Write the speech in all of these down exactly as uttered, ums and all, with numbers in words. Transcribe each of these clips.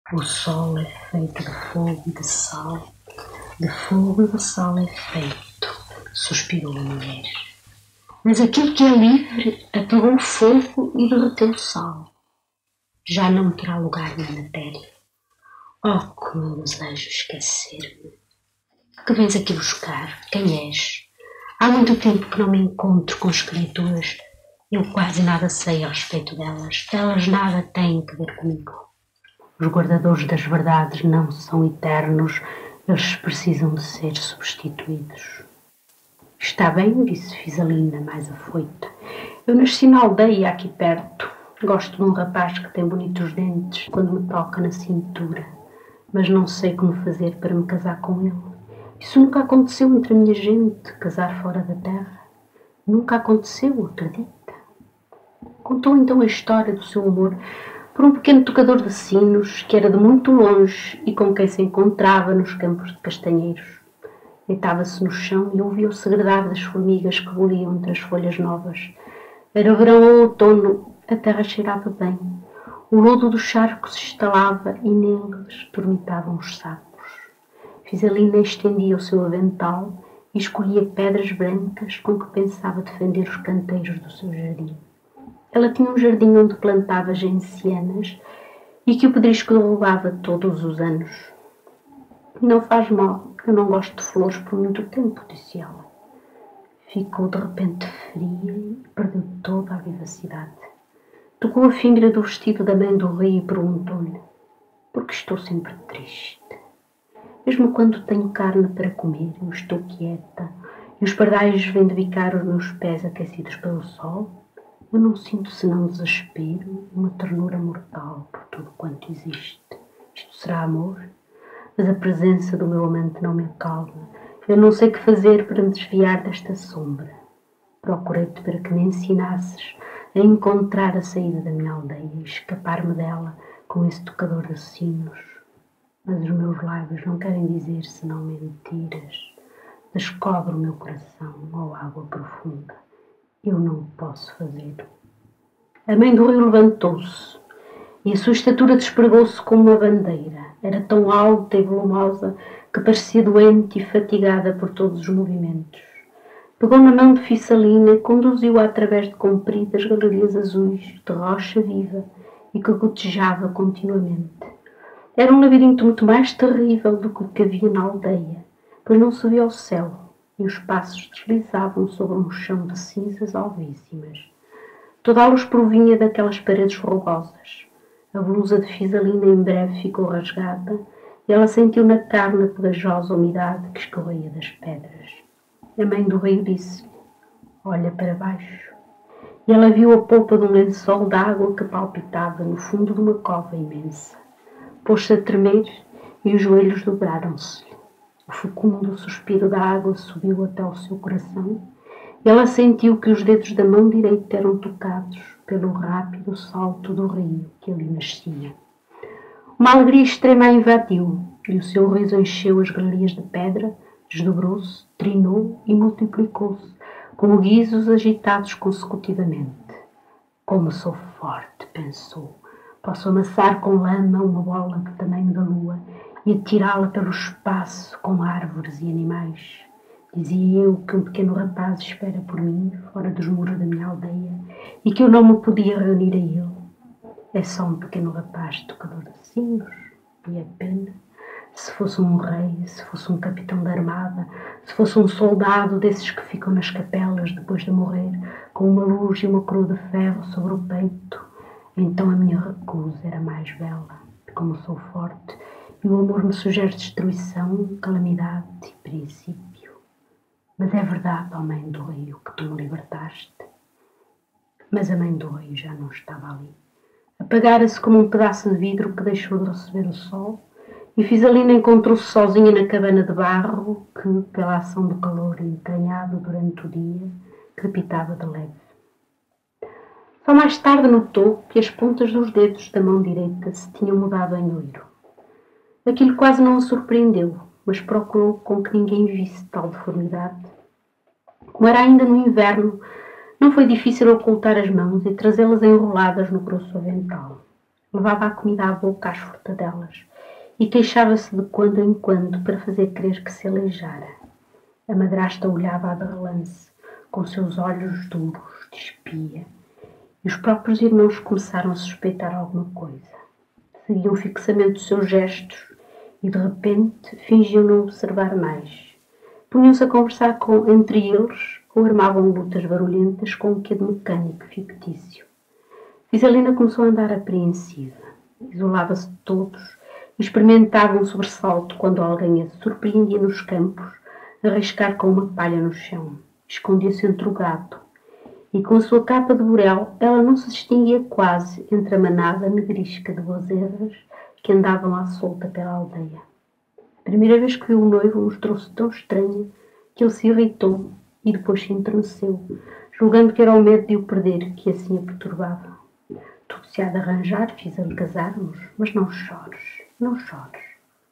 O sol é feito de fogo e de sal, de fogo e de sal é feito, suspirou a mulher. Mas aquele que é livre apagou o fogo e derreteu o sal. Já não terá lugar na matéria. Oh, como eu desejo esquecer-me. Que vens aqui buscar? Quem és? Há muito tempo que não me encontro com escrituras. Eu quase nada sei a respeito delas. Elas nada têm que ver comigo. Os guardadores das verdades não são eternos. Eles precisam de ser substituídos. Está bem, disse Fisalina, mais afoita. Eu nasci na aldeia aqui perto. Gosto de um rapaz que tem bonitos dentes quando me toca na cintura. Mas não sei como fazer para me casar com ele. Isso nunca aconteceu entre a minha gente, casar fora da terra. Nunca aconteceu, acredita? Contou então a história do seu amor por um pequeno tocador de sinos que era de muito longe e com quem se encontrava nos campos de castanheiros. Deitava-se no chão e ouvia o segredar das formigas que boliam entre as folhas novas. Era verão ou outono, a terra cheirava bem. O lodo do charco se estalava e neles dormitavam os sapos. Fisalina estendia o seu avental e escolhia pedras brancas com que pensava defender os canteiros do seu jardim. Ela tinha um jardim onde plantava gencianas e que o pedrisco derrubava todos os anos. Não faz mal, eu não gosto de flores por muito tempo, disse ela. Ficou de repente fria e perdeu toda a vivacidade. Tocou a fingra do vestido da mãe do rei e perguntou-lhe: por que estou sempre triste? Mesmo quando tenho carne para comer, eu estou quieta e os pardais vêm de bicar os meus pés aquecidos pelo sol, eu não sinto senão desespero e uma ternura mortal por tudo quanto existe. Isto será amor? Mas a presença do meu amante não me acalma. Eu não sei que fazer para me desviar desta sombra. Procurei-te para que me ensinasses a encontrar a saída da minha aldeia e escapar-me dela com esse tocador de sinos. Mas os meus lábios não querem dizer senão mentiras. Descobre o meu coração, ó água profunda. Eu não posso fazê-lo. A mãe do rio levantou-se e a sua estatura despregou-se como uma bandeira. Era tão alta e volumosa que parecia doente e fatigada por todos os movimentos. Pegou na mão de Fisalina e conduziu-a através de compridas galerias azuis de rocha viva e que gotejava continuamente. Era um labirinto muito mais terrível do que o que havia na aldeia, pois não se via o céu e os passos deslizavam sobre um chão de cinzas alvíssimas. Toda a luz provinha daquelas paredes rugosas. A blusa de Fisalina em breve ficou rasgada e ela sentiu na carne a pegajosa umidade que escorria das pedras. A mãe do rei disse: olha para baixo. E ela viu a polpa de um lençol de água que palpitava no fundo de uma cova imensa. Pôs-se a tremer e os joelhos dobraram-se-lhe. O fecundo suspiro da água subiu até ao seu coração e ela sentiu que os dedos da mão direita eram tocados pelo rápido salto do rio que ali nascia. Uma alegria extrema a invadiu e o seu riso encheu as galerias de pedra, desdobrou-se, trinou e multiplicou-se, como guizos agitados consecutivamente. Como sou forte, pensou. Posso amassar com lama uma bola do tamanho da lua e atirá-la pelo espaço com árvores e animais. Dizia eu que um pequeno rapaz espera por mim, fora dos muros da minha aldeia, e que eu não me podia reunir a ele. É só um pequeno rapaz tocador de sinos, e é pena. Se fosse um rei, se fosse um capitão da armada, se fosse um soldado desses que ficam nas capelas depois de morrer, com uma luz e uma coroa de ferro sobre o peito, então a minha recusa era mais bela. Como sou forte, e o amor me sugere destruição, calamidade e princípio. Mas é verdade, ó mãe do rio, que tu me libertaste. Mas a mãe do rio já não estava ali. Apagara-se como um pedaço de vidro que deixou de receber o sol, e Fisalina encontrou-se sozinha na cabana de barro que, pela ação do calor entranhado durante o dia, crepitava de leve. Só mais tarde notou que as pontas dos dedos da mão direita se tinham mudado em loiro. Aquilo quase não a surpreendeu, mas procurou com que ninguém visse tal deformidade. Como era ainda no inverno, não foi difícil ocultar as mãos e trazê-las enroladas no grosso avental. Levava a comida à boca às furtadelas e queixava-se de quando em quando para fazer crer que se aleijara. A madrasta olhava-a de relance, com seus olhos duros de espia, e os próprios irmãos começaram a suspeitar alguma coisa. Seguiam fixamente os seus gestos e, de repente, fingiam não observar mais. Punham-se a conversar com, entre eles ou armavam lutas barulhentas com um quê de mecânico fictício. Fisalina começou a andar apreensiva. Isolava-se de todos e experimentava um sobressalto quando alguém a surpreendia nos campos, a riscar com uma palha no chão. Escondia-se entre o gado e, com a sua capa de burel, ela não se distinguia quase entre a manada negrisca de bezerras que andavam à solta pela aldeia. A primeira vez que viu o noivo mostrou-se tão estranha que ele se irritou e depois se enterneceu, julgando que era o medo de o perder que assim a perturbava. Tudo se há de arranjar, fiz-lhe casarmos, mas não chores, não chores.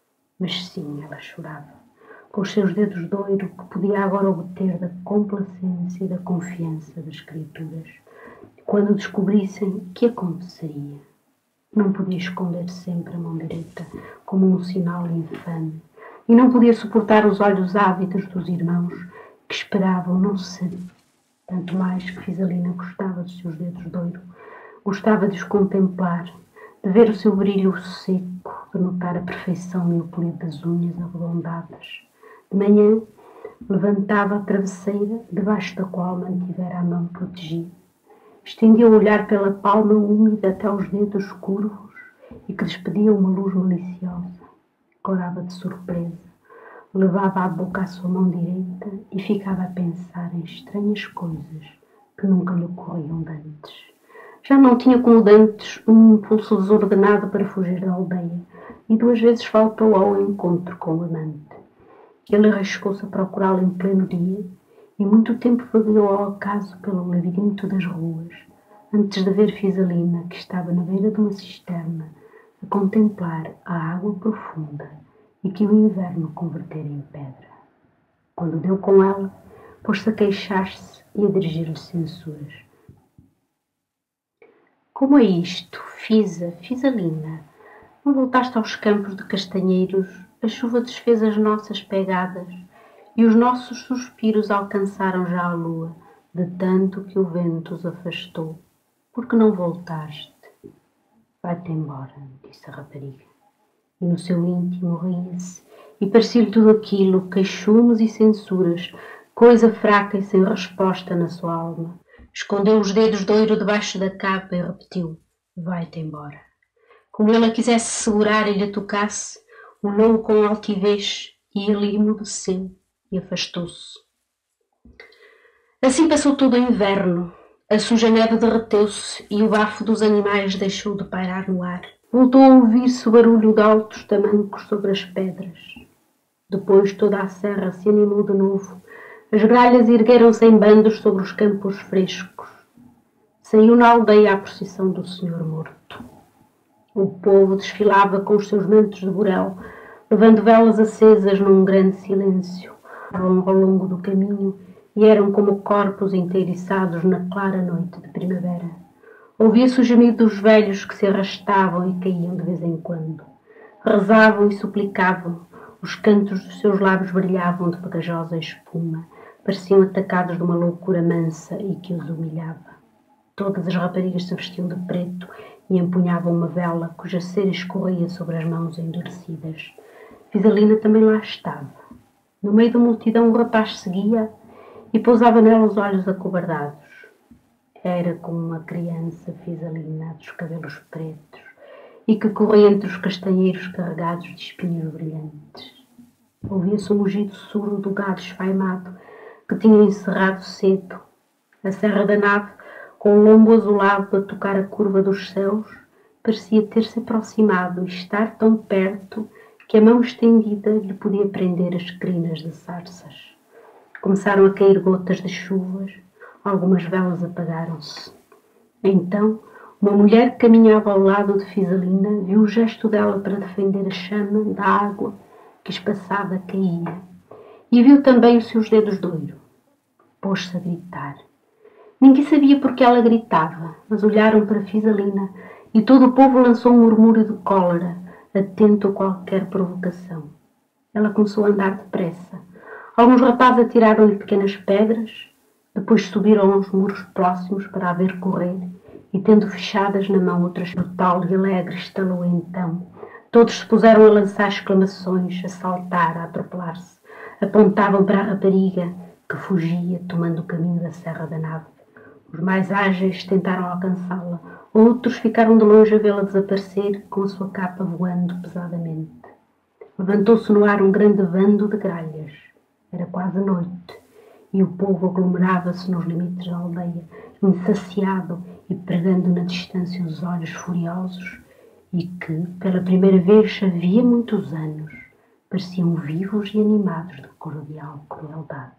Mas sim, ela chorava, com os seus dedos de ouro que podia agora obter da complacência e da confiança das criaturas. Quando descobrissem, que aconteceria? Não podia esconder sempre a mão direita como um sinal infame e não podia suportar os olhos ávidos dos irmãos que esperavam não se saber. Tanto mais que Fisalina gostava dos seus dedos de ouro, gostava de os contemplar, de ver o seu brilho seco, de notar a perfeição e o polido das unhas arredondadas. De manhã, levantava a travesseira, debaixo da qual mantivera a mão protegida. Estendia o olhar pela palma úmida até aos dedos curvos e que despedia uma luz maliciosa. Corava de surpresa, levava à boca a sua mão direita e ficava a pensar em estranhas coisas que nunca lhe ocorriam dantes. Já não tinha como dantes um impulso desordenado para fugir da aldeia e duas vezes faltou ao encontro com o amante. Ele arriscou-se a procurá-lo em pleno dia e muito tempo vagueou ao acaso pelo labirinto das ruas, antes de ver Fisalina, que estava na beira de uma cisterna, a contemplar a água profunda e que o inverno convertera em pedra. Quando deu com ela, pôs-se a queixar-se e a dirigir-lhe censuras. Como é isto, Fisa, Fisalina? Não voltaste aos campos de castanheiros? A chuva desfez as nossas pegadas e os nossos suspiros alcançaram já a lua, de tanto que o vento os afastou. Por que não voltaste? Vai-te embora, disse a rapariga. E no seu íntimo ria-se e parecia-lhe tudo aquilo, queixumes e censuras, coisa fraca e sem resposta na sua alma. Escondeu os dedos de ouro debaixo da capa e repetiu: vai-te embora. Como ele a quisesse segurar e lhe tocasse, olhou-o com altivez e ele emudeceu e afastou-se. Assim passou todo o inverno. A suja neve derreteu-se e o bafo dos animais deixou de pairar no ar. Voltou a ouvir-se o barulho de altos tamancos sobre as pedras. Depois toda a serra se animou de novo. As gralhas ergueram-se em bandos sobre os campos frescos. Saiu na aldeia a procissão do Senhor morto. O povo desfilava com os seus mantos de burel, levando velas acesas num grande silêncio. Ao longo do caminho e eram como corpos inteiriçados na clara noite de primavera. Ouvia-se o gemido dos velhos que se arrastavam e caíam de vez em quando. Rezavam e suplicavam. Os cantos dos seus lábios brilhavam de pegajosa espuma. Pareciam atacados de uma loucura mansa e que os humilhava. Todas as raparigas se vestiam de preto e empunhavam uma vela cuja cera escorria sobre as mãos endurecidas. Fisalina também lá estava. No meio da multidão o rapaz seguia e pousava nela os olhos acobardados. Era como uma criança Fisalina dos cabelos pretos e que corria entre os castanheiros carregados de espinhos brilhantes. Ouvia-se o mugido surdo do gado esfaimado que tinha encerrado cedo. A serra da nave, com o lombo azulado a tocar a curva dos céus, parecia ter-se aproximado e estar tão perto que a mão estendida lhe podia prender as crinas de sarças. Começaram a cair gotas de chuvas, algumas velas apagaram-se. Então, uma mulher que caminhava ao lado de Fisalina viu o gesto dela para defender a chama da água que espaçada caía e viu também os seus dedos de ouro. Pôs-se a gritar. Ninguém sabia por que ela gritava, mas olharam para Fisalina e todo o povo lançou um murmúrio de cólera, atento a qualquer provocação. Ela começou a andar depressa. Alguns rapazes atiraram-lhe pequenas pedras, depois subiram aos muros próximos para a ver correr, e tendo fechadas na mão outras brutal e alegre, estalou então. Todos se puseram a lançar exclamações, a saltar, a atropelar-se. Apontavam para a rapariga, que fugia, tomando o caminho da Serra da Nave. Os mais ágeis tentaram alcançá-la. Outros ficaram de longe a vê-la desaparecer, com a sua capa voando pesadamente. Levantou-se no ar um grande bando de gralhas. Era quase noite, e o povo aglomerava-se nos limites da aldeia, insaciado e pregando na distância os olhos furiosos, e que, pela primeira vez havia muitos anos, pareciam vivos e animados de cordial crueldade.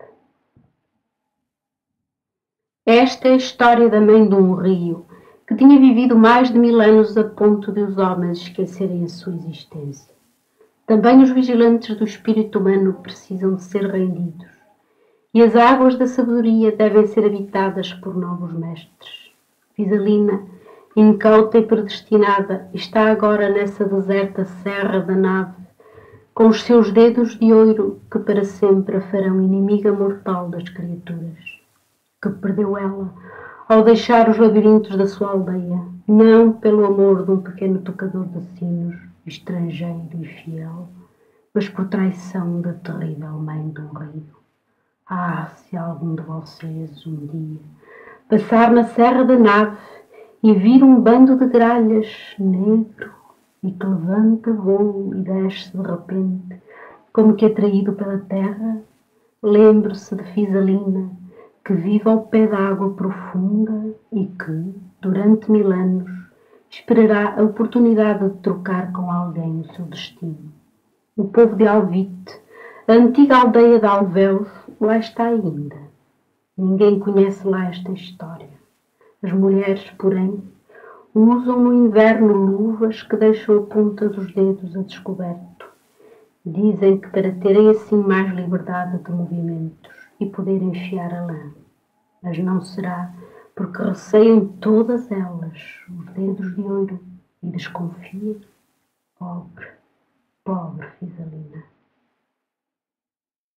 Esta é a história da mãe de um rio, que tinha vivido mais de mil anos a ponto de os homens esquecerem a sua existência. Também os vigilantes do espírito humano precisam de ser rendidos, e as águas da sabedoria devem ser habitadas por novos mestres. Fisalina, incauta e predestinada, está agora nessa deserta Serra da Nave, com os seus dedos de ouro que para sempre a farão inimiga mortal das criaturas. Que perdeu ela ao deixar os labirintos da sua aldeia, não pelo amor de um pequeno tocador de sinos, estrangeiro e fiel, mas por traição da terrível mãe do rio. Ah, se algum de vocês um dia passar na Serra da Nave e vir um bando de gralhas negro e que levanta voo e desce de repente, como que atraído pela terra, lembre-se de Fisalina, que vive ao pé da água profunda e que, durante mil anos, esperará a oportunidade de trocar com alguém o seu destino. O povo de Alvite, a antiga aldeia de Alvéus, lá está ainda. Ninguém conhece lá esta história. As mulheres, porém, usam no inverno luvas que deixam a ponta dos dedos a descoberto. Dizem que para terem assim mais liberdade de movimentos e poder enfiar a lã. Mas não será porque receiam todas elas os dedos de ouro e desconfiam. Pobre, pobre Fisalina.